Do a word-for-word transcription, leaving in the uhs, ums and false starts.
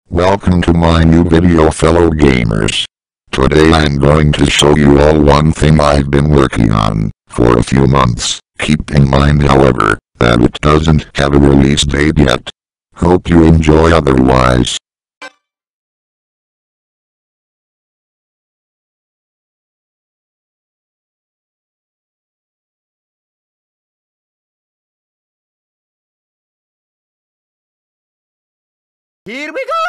Welcome to my new video, fellow gamers. Today I'm going to show you all one thing I've been working on for a few months. Keep in mind, however, that it doesn't have a release date yet. Hope you enjoy otherwise. Here we go!